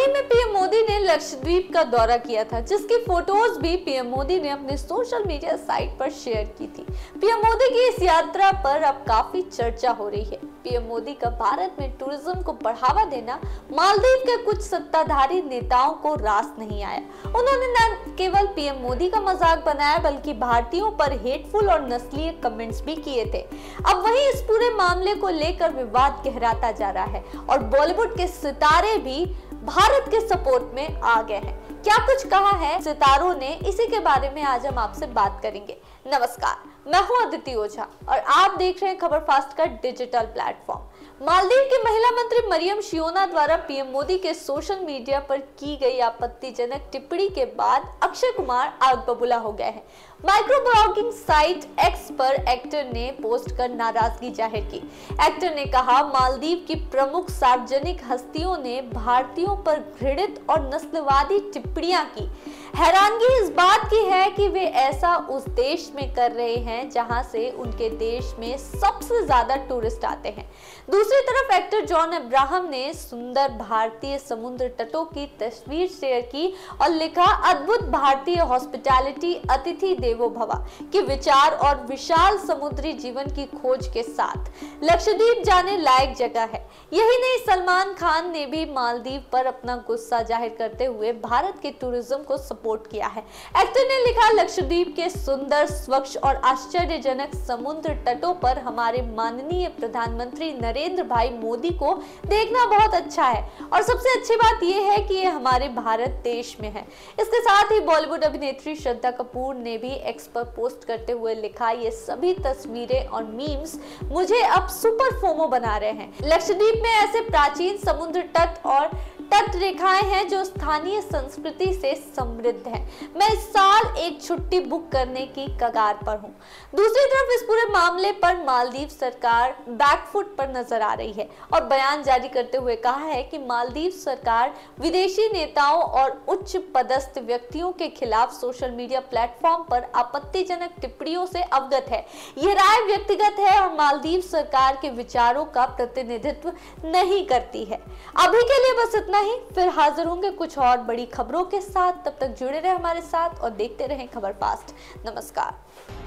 ही में पीएम मोदी ने लक्षद्वीप का दौरा किया था, जिसकी फोटोज भी पीएम मोदी ने अपने सोशल मीडिया साइट पर शेयर की थी। पीएम मोदी की इस यात्रा पर अब काफी चर्चा हो रही है। पीएम मोदी का भारत में टूरिज्म को बढ़ावा देना मालदीव के कुछ सत्ताधारी नेताओं को रास नहीं आया। उन्होंने न केवल पीएम मोदी का मजाक बनाया, बल्कि भारतीयों पर हेटफुल और नस्लीय कमेंट्स भी किए थे। अब वहीं इस पूरे मामले को लेकर विवाद गहराता जा रहा है और बॉलीवुड के सितारे भी भारत के सपोर्ट में आ गए हैं। क्या कुछ कहा है सितारों ने, इसी के बारे में आज हम आपसे बात करेंगे। नमस्कार, मैं हूं अदिति ओझा और आप देख रहे हैं खबर फास्ट का डिजिटल प्लेटफॉर्म। मालदीव की महिला मंत्री मरियम शियोना द्वारा पीएम मोदी के सोशल मीडिया पर की गई आपत्तिजनक टिप्पणी के बाद अक्षय कुमार आग बबूला हो गए हैं। माइक्रो ब्लॉगिंग साइट एक्स पर एक्टर ने पोस्ट कर नाराजगी जाहिर की। एक्टर ने कहा, मालदीव की प्रमुख सार्वजनिक हस्तियों ने भारतीयों पर घृणित और नस्लवादी टिप्पणियां की। हैरानगी इस बात की है कि वे ऐसा उस देश में कर रहे हैं जहां से उनके देश में सबसे ज्यादा टूरिस्ट आते हैं। दूसरी तरफ एक्टर जॉन अब्राहम ने सुंदर भारतीय समुद्र तटों की तस्वीर शेयर की और लिखा, अद्भुत भारतीय हॉस्पिटैलिटी, अतिथि देवो भव के विचार और विशाल समुद्री जीवन की खोज के साथ लक्षद्वीप जाने लायक जगह है। यही नहीं, सलमान खान ने भी मालदीव पर अपना गुस्सा जाहिर करते हुए भारत के टूरिज्म को सपोर्ट किया है। एक्टर ने लिखा, लक्षद्वीप के सुंदर, स्वच्छ और आश्चर्यजनक समुद्र तटों पर हमारे माननीय प्रधानमंत्री नरेंद्र भाई मोदी को देखना बहुत अच्छा है और सबसे अच्छी बात यह है कि ये हमारे भारत देश में है। इसके साथ ही बॉलीवुड अभिनेत्री श्रद्धा कपूर ने भी एक्स पर पोस्ट करते हुए लिखा, ये सभी तस्वीरें और मीम्स मुझे अब सुपर फोमो बना रहे हैं। लक्षद्वीप में ऐसे प्राचीन समुद्र तट और तट रेखाएं हैं जो स्थानीय संस्कृति से समृद्ध है। मैं इस साल एक छुट्टी बुक करने की कगार पर हूं। दूसरी तरफ इस पूरे मामले पर मालदीव सरकार बैकफुट पर नजर आ रही है और बयान जारी करते हुए कहा है कि मालदीव सरकार विदेशी नेताओं और उच्च पदस्थ व्यक्तियों के खिलाफ सोशल मीडिया प्लेटफॉर्म पर आपत्तिजनक टिप्पणियों से अवगत है। यह राय व्यक्तिगत है और मालदीव सरकार के विचारों का प्रतिनिधित्व नहीं करती है। अभी के लिए बस इतना ही, फिर हाजिर होंगे कुछ और बड़ी खबरों के साथ। तब तक जुड़े रहे हमारे साथ और देखते रहें खबर फास्ट। नमस्कार।